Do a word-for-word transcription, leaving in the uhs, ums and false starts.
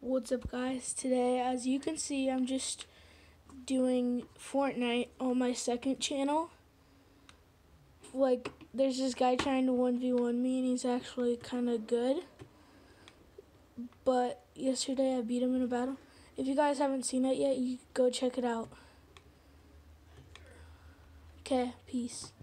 What's up, guys? Today, as you can see, I'm just doing Fortnite on my second channel. Like, there's this guy trying to one v one me, and he's actually kind of good. But yesterday, I beat him in a battle. If you guys haven't seen it yet, you go check it out. Okay, peace.